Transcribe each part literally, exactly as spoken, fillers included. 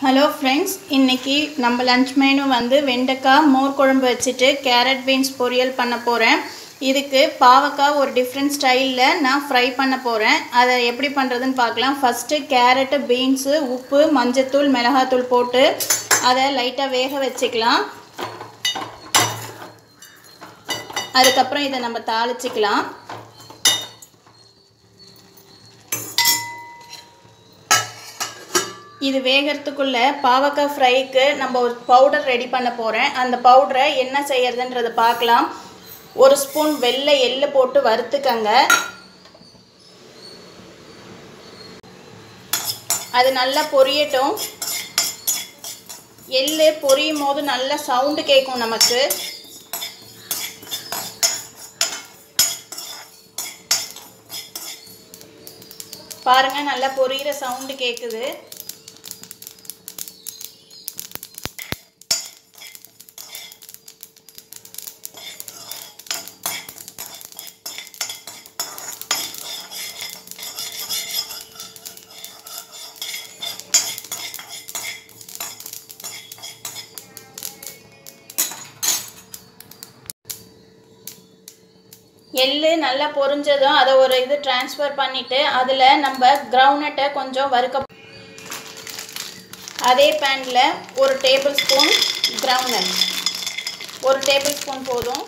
Hello friends, இன்றைக்கி நம்ம lunch menu வந்து வெண்டைக்காய் மோர் குழம்பு வச்சுட்டு கேரட் பீன்ஸ் பொரியல் பண்ண போகிறேன். இதுக்கு பாவக்காய் ஒரு டிஃப்ரெண்ட் ஸ்டைலில் நான் ஃப்ரை பண்ண போகிறேன். அதை எப்படி பண்ணுறதுன்னு பார்க்கலாம். ஃபஸ்ட்டு கேரட்டு, பீன்ஸு, உப்பு, மஞ்சத்தூள், மிளகாத்தூள் போட்டு அதை லைட்டாக வேக வச்சுக்கலாம். அதுக்கப்புறம் இதை நம்ம தாளிச்சிக்கலாம். இது வேகிறதுக்குள்ளே பாவக்காய் ஃப்ரைக்கு நம்ம ஒரு பவுடர் ரெடி பண்ண போகிறேன். அந்த பவுடரை என்ன செய்யறதுன்றதை பார்க்கலாம். ஒரு ஸ்பூன் வெள்ளை எள்ளு போட்டு வறுத்துக்கங்க. அது நல்லா பொரியட்டும். எள்ளு பொரியும் போது நல்ல சவுண்டு கேட்கும் நமக்கு. பாருங்கள், நல்லா பொரியிற சவுண்டு கேட்குது. எள்ளு நல்லா பொரிஞ்சதும் அதை ஒரு இது ட்ரான்ஸ்ஃபர் பண்ணிவிட்டு அதில் நம்ம கிரவுண்ட்நட்டை கொஞ்சம் வறுக்க. அதே பேனில் ஒரு டேபிள் ஸ்பூன் கிரவுண்ட்நட், ஒரு டேபிள் ஸ்பூன் போதும்.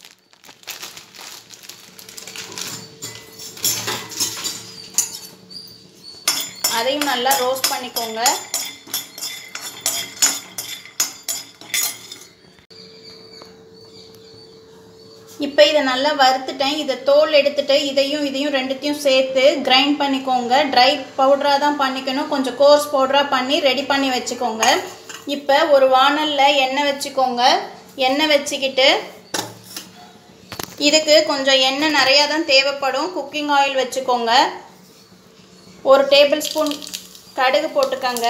அதையும் நல்லா ரோஸ்ட் பண்ணிக்கோங்க. இப்போ இதை நல்லா வறுத்துட்டேன். இதை தோல் எடுத்துட்டு இதையும் இதையும் ரெண்டுத்தையும் சேர்த்து கிரைண்ட் பண்ணிக்கோங்க. ட்ரை பவுடராக தான் பண்ணிக்கணும். கொஞ்சம் கோர்ஸ் பவுடராக பண்ணி ரெடி பண்ணி வச்சுக்கோங்க. இப்போ ஒரு வாணலில் எண்ணெய் வச்சுக்கோங்க. எண்ணெய் வச்சுக்கிட்டு இதுக்கு கொஞ்சம் எண்ணெய் நிறையா தான் தேவைப்படும். குக்கிங் ஆயில் வச்சுக்கோங்க. ஒரு டேபிள் ஸ்பூன் கடுகு போட்டுக்கோங்க.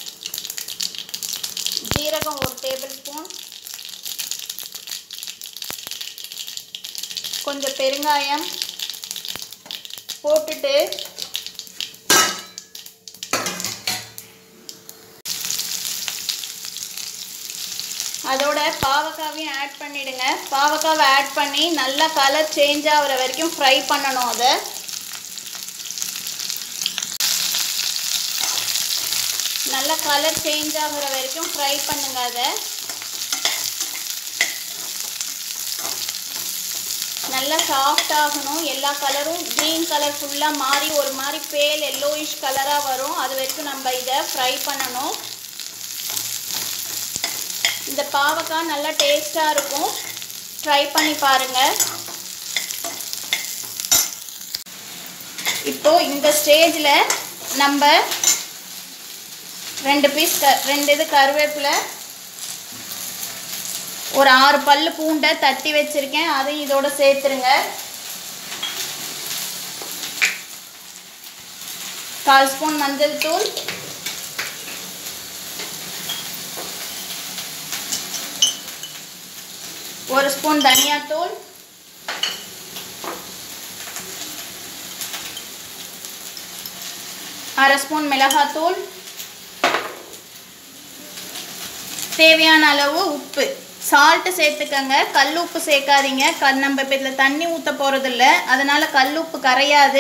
ஜீரகம் ஒரு டேபிள் ஸ்பூன், கொஞ்சம் பெருங்காயம் போட்டுட்டு அதோட பாவக்காவையும் ஆட் பண்ணிடுங்க. பாவக்காவை ஆட் பண்ணி நல்லா கலர் சேஞ்ச் ஆகிற வரைக்கும் ஃப்ரை பண்ணணும். அதை நல்லா கலர் சேஞ்ச் ஆகிற வரைக்கும் ஃப்ரை பண்ணுங்க. அதை நல்லா சாஃப்ட் ஆகணும். எல்லா கலரும் க்ரீன் கலர் ஃபுல்லாக மாறி ஒரு மாதிரி பேல் எல்லோயிஷ் கலராக வரும். அது வரைக்கும் நம்ம இதை ஃப்ரை பண்ணணும். இந்த பாவக்காய் நல்லா டேஸ்ட்டாக இருக்கும். ட்ரை பண்ணி பாருங்கள். இப்போது இந்த ஸ்டேஜில் நம்ம ரெண்டு பீஸ் க ரெண்டு இது கருவேப்பிலை, ஒரு ஆறு பல்லு பூண்டை தட்டி வச்சுருக்கேன், அதையும் இதோட சேர்த்துருங்க. கால் ஸ்பூன் மஞ்சள் தூள், ஒரு ஸ்பூன் தனியாத்தூள், அரை ஸ்பூன் மிளகாத்தூள், தேவையான அளவு உப்பு, சால்ட்டு சேர்த்துக்கங்க. கல் உப்பு சேர்க்காதீங்க. கல் நம்ம இப்போ இதில் தண்ணி ஊற்ற போகிறதில்ல, அதனால் கல் உப்பு கரையாது.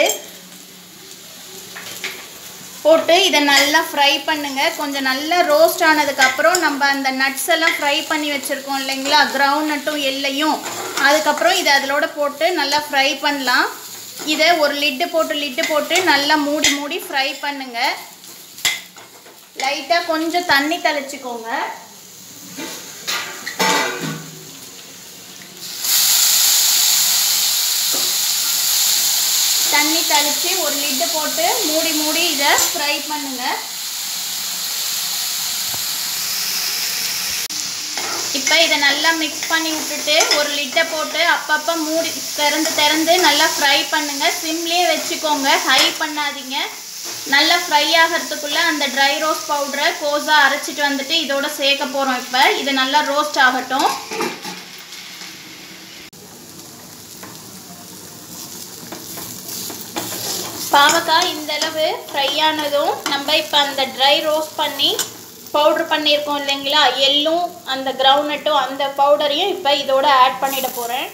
போட்டு இதை நல்லா ஃப்ரை பண்ணுங்கள். கொஞ்சம் நல்லா ரோஸ்ட் ஆனதுக்கப்புறம் நம்ம அந்த நட்ஸ் எல்லாம் ஃப்ரை பண்ணி வச்சுருக்கோம் இல்லைங்களா, கிரவுண்ட் நட்டும் எல்லையும், அதுக்கப்புறம் இதை அதிலோட போட்டு நல்லா ஃப்ரை பண்ணலாம். இதை ஒரு லிட்டு போட்டு லிட்டு போட்டு நல்லா மூடி மூடி ஃப்ரை பண்ணுங்கள். லைட்டாக கொஞ்சம் தண்ணி தெளிச்சிக்கோங்க. தண்ணி தெளித்து ஒரு லிட்டு போட்டு மூடி மூடி இதை ஃப்ரை பண்ணுங்கள். இப்போ இதை நல்லா மிக்ஸ் பண்ணி விட்டுட்டு ஒரு லிட்டை போட்டு அப்பப்போ மூடி திறந்து திறந்து நல்லா ஃப்ரை பண்ணுங்கள். சிம்லேயே வச்சுக்கோங்க, ஹை பண்ணாதீங்க. நல்லா ஃப்ரை ஆகிறதுக்குள்ளே அந்த ட்ரை ரோஸ்ட் பவுடரை கோஸாக அரைச்சிட்டு வந்துட்டு இதோட சேர்க்க போகிறோம். இப்போ இது நல்லா ரோஸ்ட் ஆகட்டும். பாவக்காய் இந்த அளவு ஃப்ரை ஆனதும் நம்ம இப்போ அந்த ட்ரை ரோஸ்ட் பண்ணி பவுடர் பண்ணியிருக்கோம் இல்லைங்களா, எள்ளும் அந்த கிரவுண்ட்நட்டும் அந்த பவுடரையும் இப்போ இதோட ஆட் பண்ணிட போகிறேன்.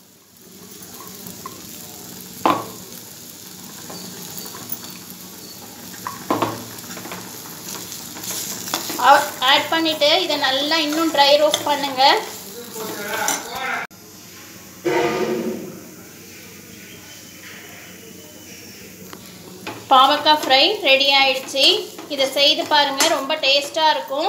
ஆட் பண்ணிவிட்டு இதை நல்லா இன்னும் ட்ரை ரோஸ்ட் பண்ணுங்கள். பாவக்காய் ஃப்ரை ரெடி ஆயிடுச்சு. இதை செய்து பாருங்கள், ரொம்ப டேஸ்ட்டாக இருக்கும்.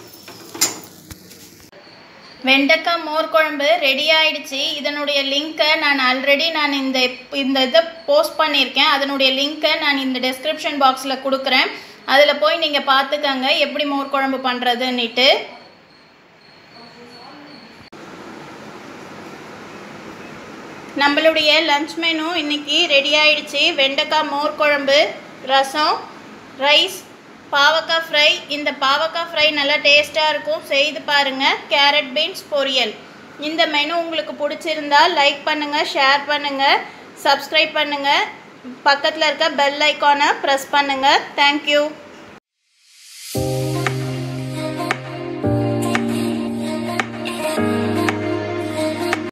வெண்டைக்காய் மோர் குழம்பு ரெடி ஆயிடுச்சு. இதனுடைய லிங்க்கை நான் ஆல்ரெடி நான் இந்த இந்த இதை போஸ்ட் பண்ணியிருக்கேன். அதனுடைய லிங்க்கை நான் இந்த டெஸ்கிரிப்ஷன் பாக்ஸில் கொடுக்குறேன். அதில் போய் நீங்கள் பார்த்துக்கங்க எப்படி மோர் குழம்பு பண்ணுறதுன்னுட்டு. நம்மளுடைய லன்ச் மெனு இன்றைக்கி ரெடி ஆயிடுச்சு. வெண்டைக்காய் மோர் குழம்பு, ரசம், ரைஸ், பாவக்காய் ஃப்ரை. இந்த பாவக்காய் ஃப்ரை நல்லா டேஸ்ட்டாக இருக்கும், செய்து பாருங்கள். கேரட் பீன்ஸ் பொரியல். இந்த மெனு உங்களுக்கு பிடிச்சிருந்தால் லைக் பண்ணுங்கள், ஷேர் பண்ணுங்கள், சப்ஸ்கிரைப் பண்ணுங்கள், பக்கத்தில் இருக்க பெல் ஐக்கானை ப்ரெஸ் பண்ணுங்கள். தேங்க்யூ.